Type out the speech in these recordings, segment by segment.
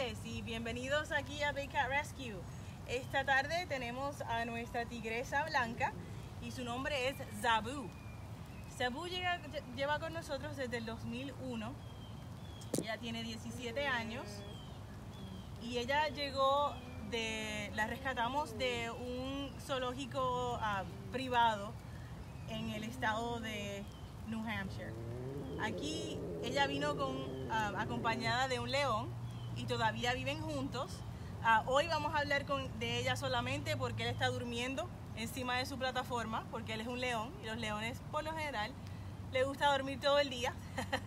tardes y bienvenidos aquí a Big Cat Rescue. Esta tarde tenemos a nuestra tigresa blanca y su nombre es Zabu. Zabu lleva con nosotros desde el 2001. Ella tiene 17 años y ella la rescatamos de un zoológico privado en el estado de New Hampshire. Aquí ella vino acompañada de un león y todavía viven juntos. Hoy vamos a hablar de ella solamente porque él está durmiendo encima de su plataforma, porque él es un león y los leones por lo general les gusta dormir todo el día.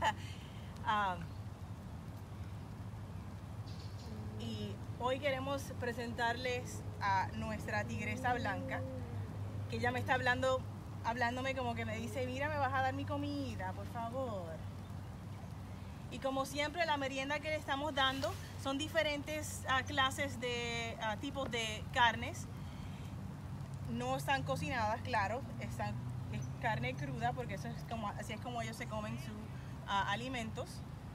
Y hoy queremos presentarles a nuestra tigresa blanca, que ella me está hablándome como que me dice, mira, me vas a dar mi comida, por favor. Y como siempre, la merienda que le estamos dando son diferentes clases de tipos de carnes. No están cocinadas, claro, es carne cruda, porque así es como ellos se comen sus alimentos.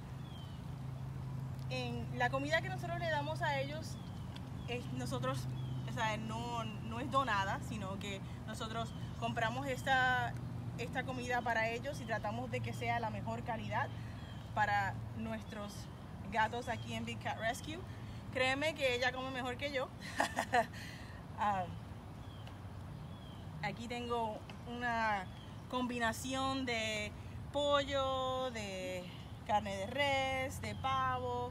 En la comida que nosotros le damos a ellos, no es donada, sino que nosotros compramos esta comida para ellos y tratamos de que sea la mejor calidad para nuestros gatos aquí en Big Cat Rescue. Créeme que ella come mejor que yo. Aquí tengo una combinación de pollo, de carne de res, de pavo.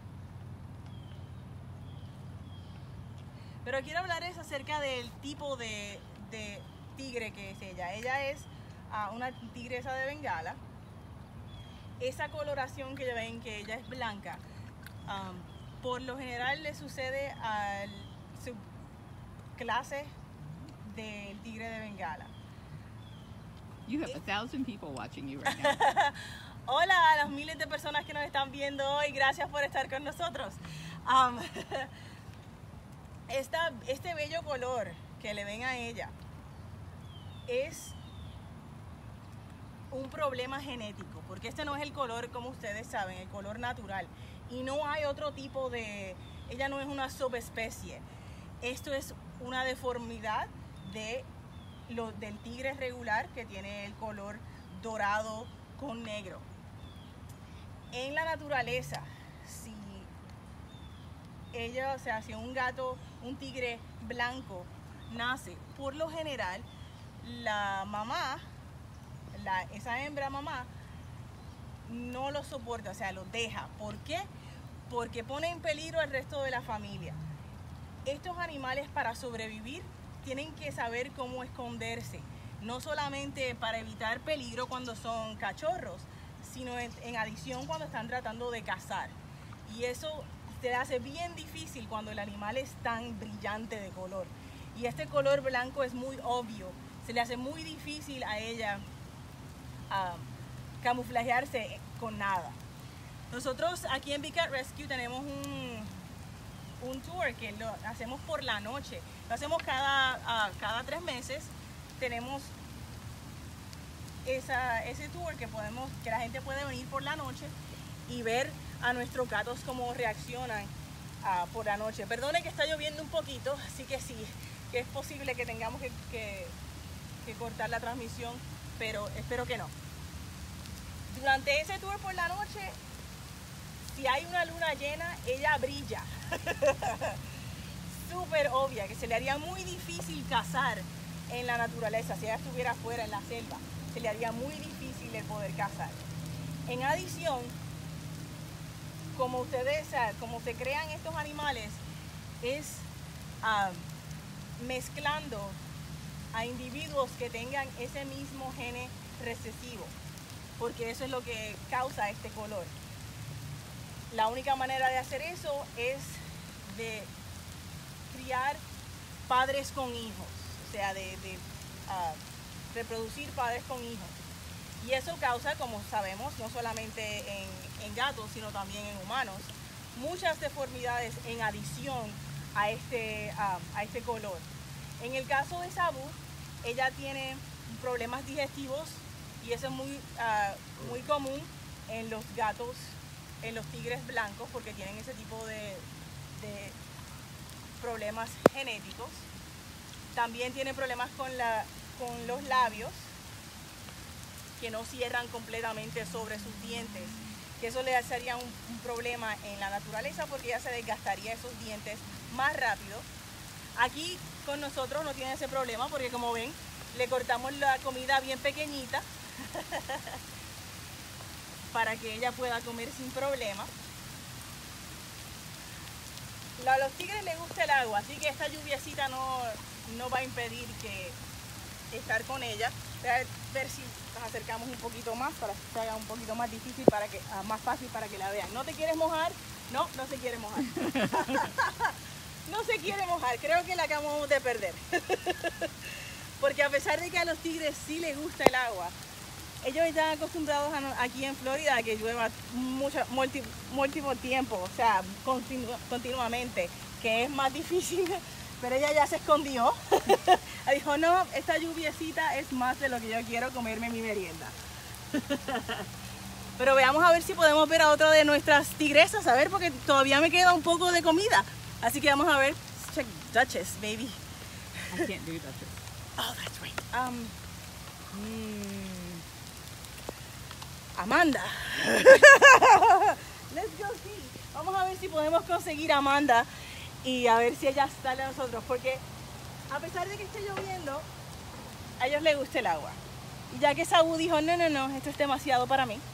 Pero quiero hablarles acerca del tipo de tigre que es ella. Ella es una tigresa de Bengala. Esa coloración que ven que ella es blanca, por lo general le sucede a su clase del tigre de Bengala. You have 1,000 people watching you right now. Hola a las miles de personas que nos están viendo hoy, gracias por estar con nosotros. Este bello color que le ven a ella es un problema genético, porque este no es el color, como ustedes saben, el color natural, y no hay otro tipo ella no es una subespecie. Esto es una deformidad del tigre regular, que tiene el color dorado con negro. En la naturaleza, si un tigre blanco nace, por lo general la mamá, esa hembra mamá, no lo soporta, o sea, lo deja. ¿Por qué? Porque pone en peligro al resto de la familia. Estos animales, para sobrevivir, tienen que saber cómo esconderse, no solamente para evitar peligro cuando son cachorros, sino en adición cuando están tratando de cazar. Y eso se hace bien difícil cuando el animal es tan brillante de color. Y este color blanco es muy obvio, se le hace muy difícil a ella camuflajearse con nada. Nosotros aquí en Big Cat Rescue tenemos un tour que lo hacemos por la noche. Lo hacemos cada 3 meses. Tenemos ese tour que la gente puede venir por la noche y ver a nuestros gatos cómo reaccionan por la noche. Perdone que está lloviendo un poquito, así que sí, que es posible que tengamos que cortar la transmisión, pero espero que no. Durante ese tour por la noche, si hay una luna llena, ella brilla. Súper obvia, que se le haría muy difícil cazar en la naturaleza. Si ella estuviera afuera en la selva, se le haría muy difícil el poder cazar. En adición, como se crean estos animales, es mezclando a individuos que tengan ese mismo gene recesivo, porque eso es lo que causa este color. La única manera de hacer eso es de criar padres con hijos, o sea, de reproducir padres con hijos. Y eso causa, como sabemos, no solamente en gatos, sino también en humanos, muchas deformidades en adición a este color. En el caso de Zabu, ella tiene problemas digestivos y eso es muy común en los gatos, en los tigres blancos, porque tienen ese tipo de problemas genéticos. También tiene problemas con los labios, que no cierran completamente sobre sus dientes, que eso le sería un problema en la naturaleza porque ya se desgastaría esos dientes más rápido. Aquí con nosotros no tiene ese problema porque, como ven, le cortamos la comida bien pequeñita para que ella pueda comer sin problema. A los tigres les gusta el agua, así que esta lluviecita no va a impedir estar con ella. Voy a ver si nos acercamos un poquito más para que se haga un poquito más difícil, más fácil para que la vean. ¿No te quieres mojar? No, no se quiere mojar. No se quiere mojar, creo que la acabamos de perder. Porque a pesar de que a los tigres sí les gusta el agua, ellos están acostumbrados aquí en Florida a que llueva múltiples tiempo, o sea, continuamente, que es más difícil, pero ella ya se escondió. Dijo, no, esta lluviecita es más de lo que yo quiero comerme mi merienda. Pero veamos a ver si podemos ver a otra de nuestras tigresas, a ver, porque todavía me queda un poco de comida. Así que vamos a ver, check Duchess, maybe. I can't do Duchess. Oh, that's right. Amanda. Let's go see. Vamos a ver si podemos conseguir a Amanda y a ver si ella sale a nosotros, porque a pesar de que esté lloviendo, a ellos les gusta el agua. Y ya que Sabu dijo, no, esto es demasiado para mí.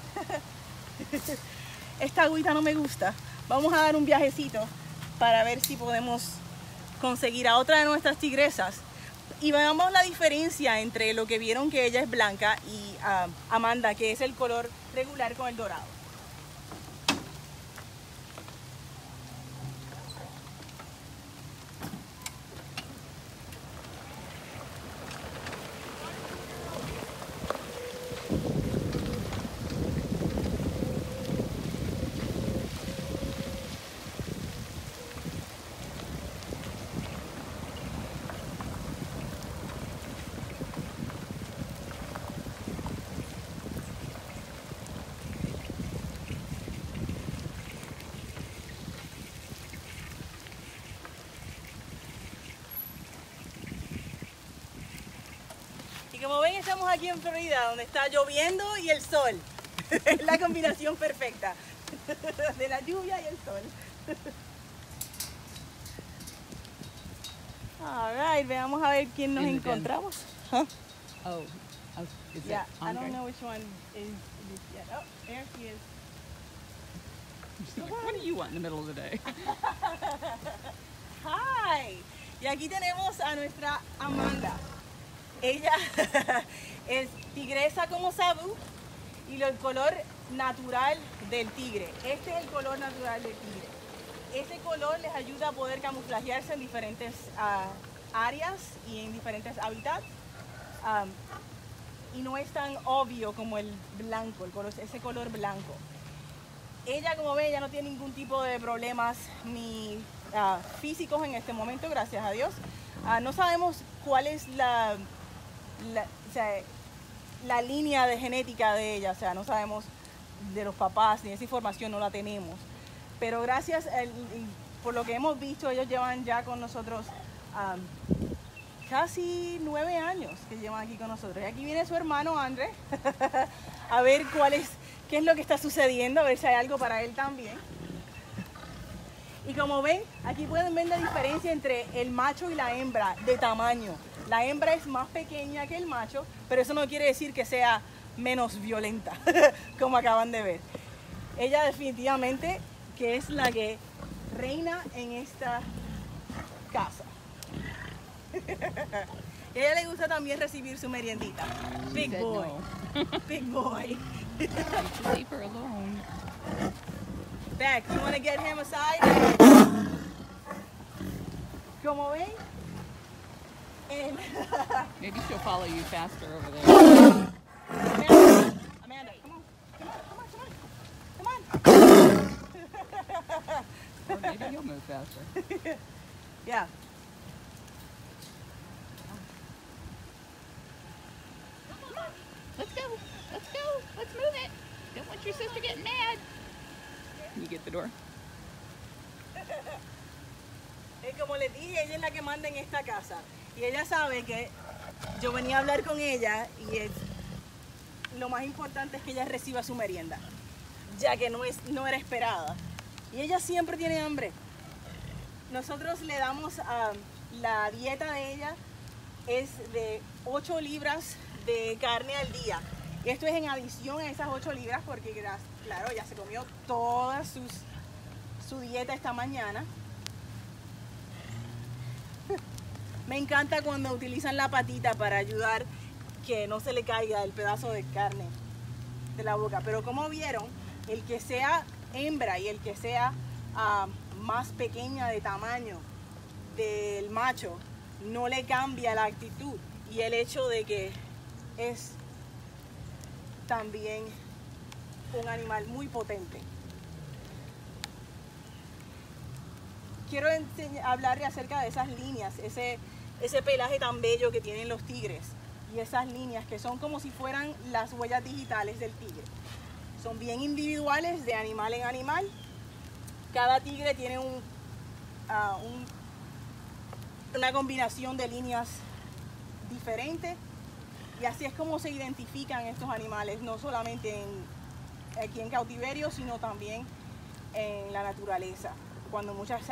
Esta agüita no me gusta. Vamos a dar un viajecito para ver si podemos conseguir a otra de nuestras tigresas. Y veamos la diferencia entre lo que vieron, que ella es blanca, y Amanda, que es el color regular con el dorado. Y como ven, estamos aquí en Florida, donde está lloviendo y el sol. Es la combinación perfecta de la lluvia y el sol. Alright, veamos a ver quién nos encontramos. Huh? Oh, is Yeah, it I don't Andre? know which one is this yet. Oh, there she is. She's like, what do you want in the middle of the day? Hi. Y aquí tenemos a nuestra Amanda. Ella es tigresa como Sabu y el color natural del tigre. Este es el color natural del tigre. Ese color les ayuda a poder camuflajearse en diferentes áreas y en diferentes hábitats. Y no es tan obvio como el blanco, ese color blanco. Ella, como ven, ya no tiene ningún tipo de problemas ni físicos en este momento, gracias a Dios. No sabemos cuál es la línea de genética de ella, o sea, no sabemos de los papás, ni esa información no la tenemos. Pero gracias, por lo que hemos visto, ellos llevan ya con nosotros casi 9 años que llevan aquí con nosotros. Y aquí viene su hermano Andre a ver qué es lo que está sucediendo, a ver si hay algo para él también. Y como ven, aquí pueden ver la diferencia entre el macho y la hembra de tamaño. La hembra es más pequeña que el macho, pero eso no quiere decir que sea menos violenta, como acaban de ver. Ella definitivamente que es la que reina en esta casa. Y a ella le gusta también recibir su meriendita. Big said boy. no. Big boy. Leave her alone. Back, you want to get him aside? Como ven, Maybe she'll follow you faster over there. Amanda, come on. Or maybe you'll move faster. Yeah. Let's go. Let's go. Let's move it. Don't want your sister getting mad. Can you get the door? como les dije, ella es la que manda en esta casa. Y ella sabe que yo venía a hablar con ella y lo más importante es que ella reciba su merienda, ya que no era esperada. Y ella siempre tiene hambre. Nosotros le damos la dieta de ella es de 8 libras de carne al día. Y esto es en adición a esas 8 libras porque, claro, ya se comió toda su dieta esta mañana. Me encanta cuando utilizan la patita para ayudar que no se le caiga el pedazo de carne de la boca. Pero como vieron, el que sea hembra y el que sea más pequeña de tamaño del macho no le cambia la actitud y el hecho de que es también un animal muy potente. Quiero hablarle acerca de esas líneas, ese pelaje tan bello que tienen los tigres y esas líneas que son como si fueran las huellas digitales del tigre. Son bien individuales de animal en animal. Cada tigre tiene una combinación de líneas diferentes y así es como se identifican estos animales, no solamente aquí en cautiverio, sino también en la naturaleza. Cuando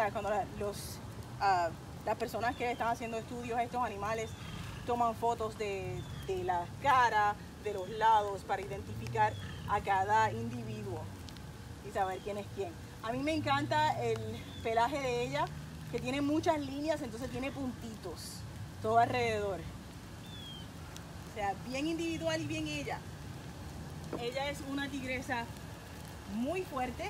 las personas que están haciendo estudios a estos animales toman fotos de la cara, de los lados, para identificar a cada individuo y saber quién es quién. A mí me encanta el pelaje de ella, que tiene muchas líneas, entonces tiene puntitos todo alrededor. O sea, bien individual y bien ella. Ella es una tigresa muy fuerte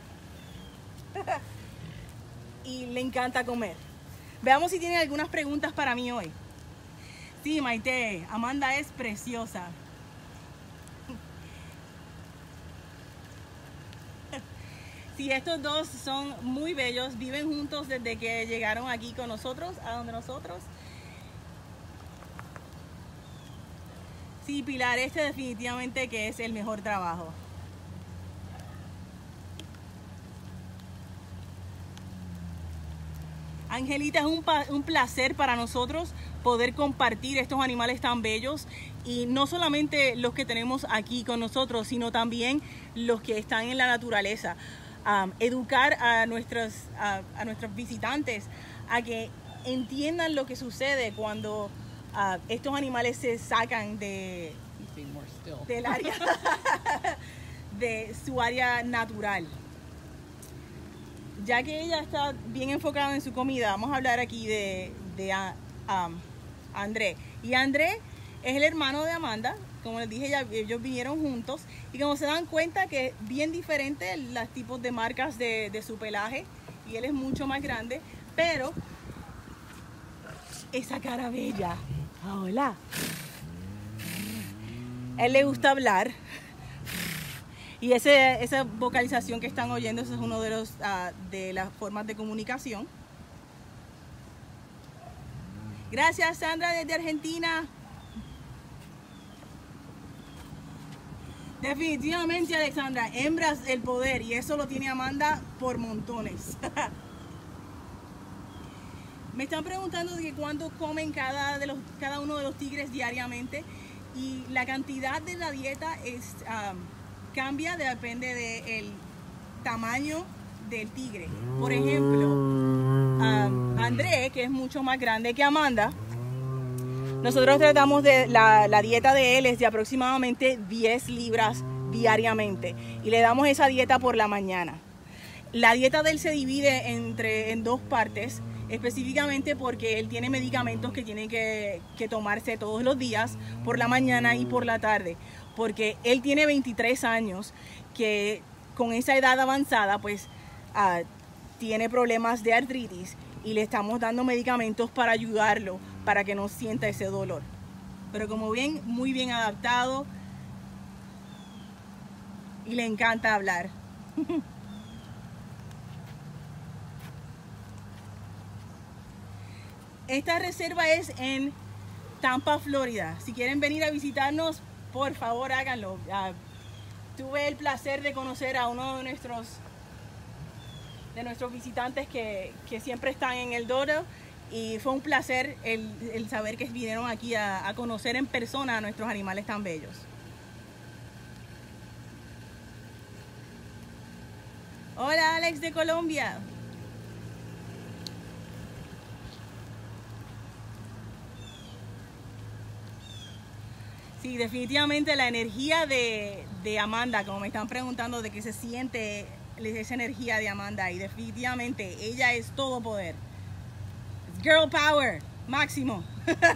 y le encanta comer. Veamos si tienen algunas preguntas para mí hoy. Sí, Maite, Amanda es preciosa. Sí, estos dos son muy bellos, viven juntos desde que llegaron aquí con nosotros, a donde nosotros. Sí, Pilar, este definitivamente que es el mejor trabajo. Angelita, es un placer para nosotros poder compartir estos animales tan bellos y no solamente los que tenemos aquí con nosotros, sino también los que están en la naturaleza. Educar a nuestros visitantes a que entiendan lo que sucede cuando estos animales se sacan del área de su área natural. Ya que ella está bien enfocada en su comida, vamos a hablar aquí de André. Y André es el hermano de Amanda. Como les dije, ellos vinieron juntos y como se dan cuenta que es bien diferente los tipos de marcas de su pelaje y él es mucho más grande, pero esa cara bella, hola, a él le gusta hablar y esa vocalización que están oyendo, eso es uno de las formas de comunicación. Gracias, Sandra, desde Argentina. Definitivamente, Alexandra, hembras el poder y eso lo tiene Amanda por montones. Me están preguntando de cuánto comen cada uno de los tigres diariamente y la cantidad de la dieta cambia, depende del tamaño del tigre. Por ejemplo, André, que es mucho más grande que Amanda, nosotros tratamos de la dieta de él es de aproximadamente 10 libras diariamente y le damos esa dieta por la mañana. La dieta de él se divide en 2 partes, específicamente porque él tiene medicamentos que tiene que tomarse todos los días, por la mañana y por la tarde, porque él tiene 23 años, que con esa edad avanzada pues tiene problemas de artritis y le estamos dando medicamentos para ayudarlo, para que no sienta ese dolor. Pero como ven, muy bien adaptado y le encanta hablar. Esta reserva es en Tampa, Florida. Si quieren venir a visitarnos, por favor háganlo. Tuve el placer de conocer a uno de nuestros nuestros visitantes que siempre están en el Dodo. Y fue un placer el saber que vinieron aquí a conocer en persona a nuestros animales tan bellos. Hola, Alex de Colombia. Sí, definitivamente la energía de Amanda, como me están preguntando de qué se siente esa energía de Amanda, y definitivamente ella es todo poder. Girl power, máximo.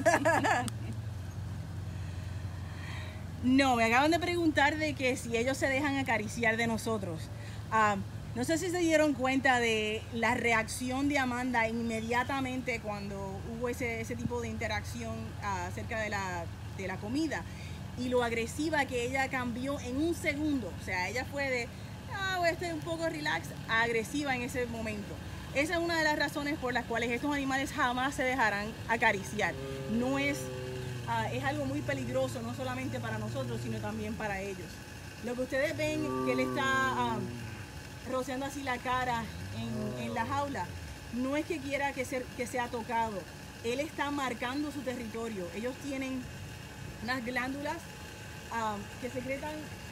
No, me acaban de preguntar de que si ellos se dejan acariciar de nosotros. No sé si se dieron cuenta de la reacción de Amanda inmediatamente cuando hubo ese tipo de interacción acerca de la comida, y lo agresiva que ella cambió en un segundo. O sea, ella fue de estoy un poco relax, a agresiva en ese momento. Esa es una de las razones por las cuales estos animales jamás se dejarán acariciar. No es algo muy peligroso, no solamente para nosotros, sino también para ellos. Lo que ustedes ven que él está rociando así la cara en la jaula, no es que quiera que sea tocado. Él está marcando su territorio. Ellos tienen unas glándulas que secretan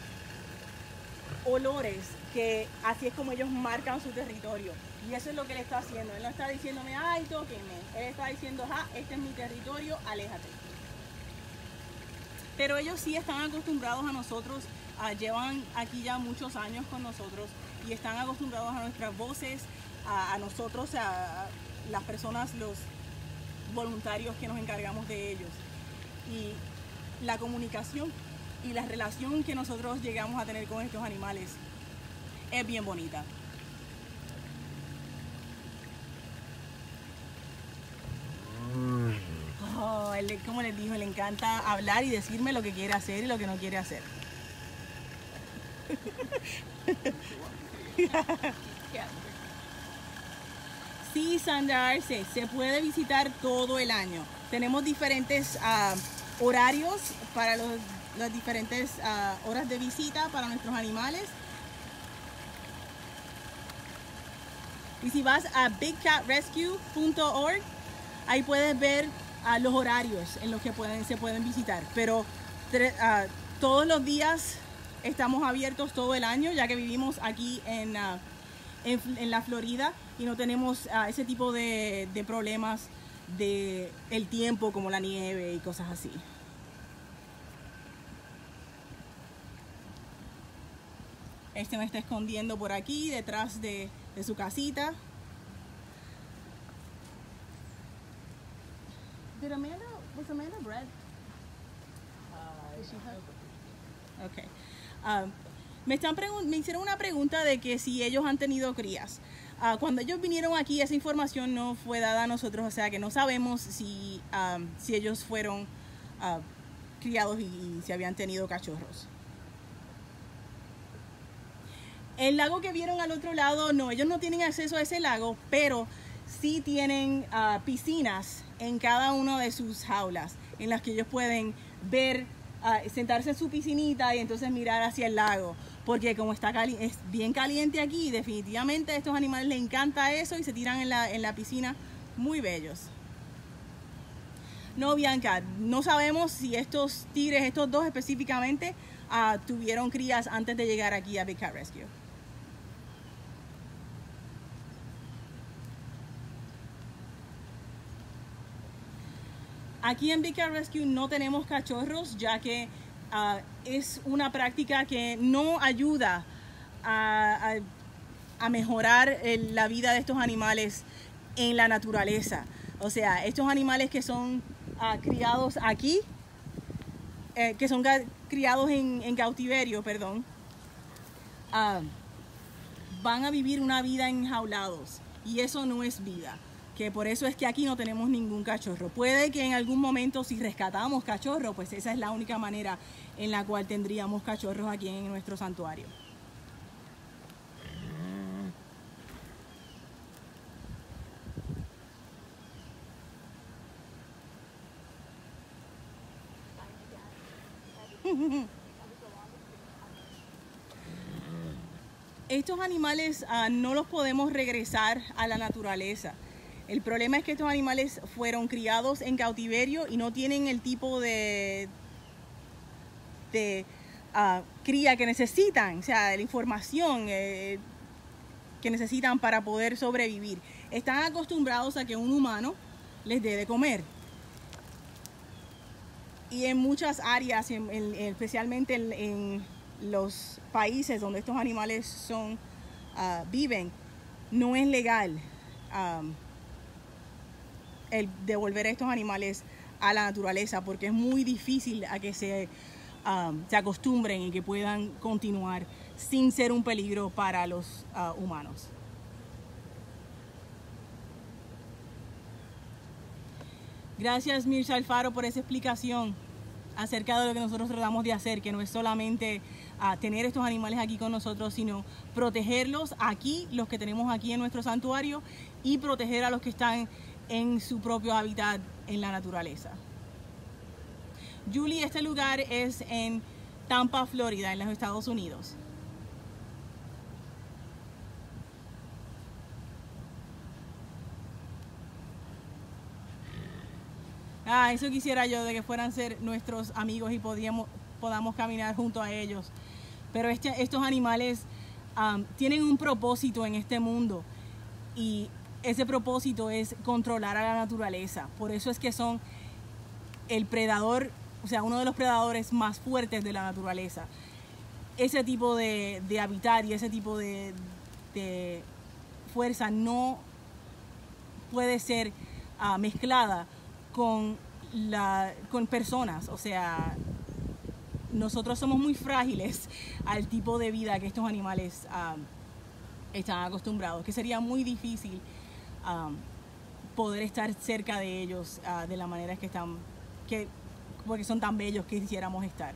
olores, que así es como ellos marcan su territorio. Y eso es lo que él está haciendo. Él no está diciéndome, ay, tóquenme. Él está diciendo, este es mi territorio, aléjate. Pero ellos sí están acostumbrados a nosotros, llevan aquí ya muchos años con nosotros y están acostumbrados a nuestras voces, a nosotros, a las personas, los voluntarios que nos encargamos de ellos. Y la comunicación y la relación que nosotros llegamos a tener con estos animales es bien bonita. Él, como les dijo, le encanta hablar y decirme lo que quiere hacer y lo que no quiere hacer. Sí, Sandra Arce, se puede visitar todo el año. Tenemos diferentes horarios para las diferentes horas de visita para nuestros animales. Y si vas a bigcatrescue.org, ahí puedes ver los horarios en los que se pueden visitar. Pero todos los días estamos abiertos todo el año, ya que vivimos aquí en la Florida y no tenemos ese tipo de problemas de el tiempo, como la nieve y cosas así. Este me está escondiendo por aquí, detrás de su casita. Was Amanda bred? Okay. Me hicieron una pregunta de que si ellos han tenido crías. Cuando ellos vinieron aquí, esa información no fue dada a nosotros, o sea que no sabemos si ellos fueron criados y si habían tenido cachorros. El lago que vieron al otro lado, no, ellos no tienen acceso a ese lago, pero sí tienen piscinas en cada una de sus jaulas, en las que ellos pueden ver, sentarse en su piscinita y entonces mirar hacia el lago, porque como es bien caliente aquí, definitivamente a estos animales les encanta eso y se tiran en la piscina, muy bellos. No, Bianca, no sabemos si estos tigres, estos dos específicamente, tuvieron crías antes de llegar aquí a Big Cat Rescue. Aquí en Big Cat Rescue no tenemos cachorros, ya que es una práctica que no ayuda a mejorar la vida de estos animales en la naturaleza. O sea, estos animales que son criados aquí, que son criados en cautiverio, perdón, van a vivir una vida enjaulados, y eso no es vida. Que por eso es que aquí no tenemos ningún cachorro. Puede que en algún momento, si rescatamos cachorros, pues esa es la única manera en la cual tendríamos cachorros aquí en nuestro santuario. Estos animales no los podemos regresar a la naturaleza. El problema es que estos animales fueron criados en cautiverio y no tienen el tipo de cría que necesitan, o sea, de la información que necesitan para poder sobrevivir. Están acostumbrados a que un humano les dé de comer. Y en muchas áreas, especialmente en los países donde estos animales viven, no es legal el devolver a estos animales a la naturaleza, porque es muy difícil a que se acostumbren y que puedan continuar sin ser un peligro para los humanos. Gracias, Mirza Alfaro, por esa explicación acerca de lo que nosotros tratamos de hacer, que no es solamente tener estos animales aquí con nosotros, sino protegerlos aquí, los que tenemos aquí en nuestro santuario, y proteger a los que están en su propio hábitat en la naturaleza. Julie, este lugar es en Tampa, Florida, en los Estados Unidos. Eso quisiera yo, de que fueran ser nuestros amigos y podamos caminar junto a ellos. Pero estos animales tienen un propósito en este mundo, y ese propósito es controlar a la naturaleza. Por eso es que son el predador, o sea, uno de los predadores más fuertes de la naturaleza. Ese tipo de hábitat y ese tipo de fuerza no puede ser mezclada con personas. O sea, nosotros somos muy frágiles al tipo de vida que estos animales están acostumbrados, que sería muy difícil poder estar cerca de ellos de la manera que están, porque son tan bellos que quisiéramos estar.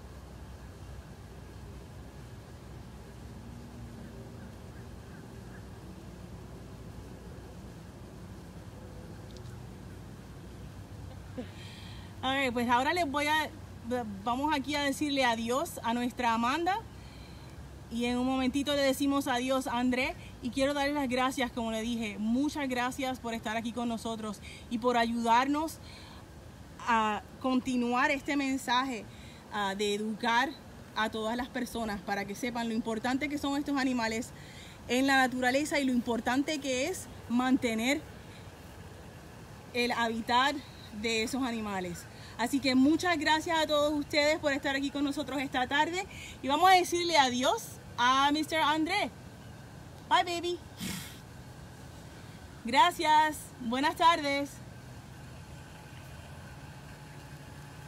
Okay, pues ahora vamos aquí a decirle adiós a nuestra Amanda, y en un momentito le decimos adiós a André, y quiero darle las gracias, como le dije, muchas gracias por estar aquí con nosotros y por ayudarnos a continuar este mensaje de educar a todas las personas para que sepan lo importante que son estos animales en la naturaleza y lo importante que es mantener el hábitat de esos animales. Así que muchas gracias a todos ustedes por estar aquí con nosotros esta tarde, y vamos a decirle adiós a Mr. André. Bye, baby. Gracias. Buenas tardes.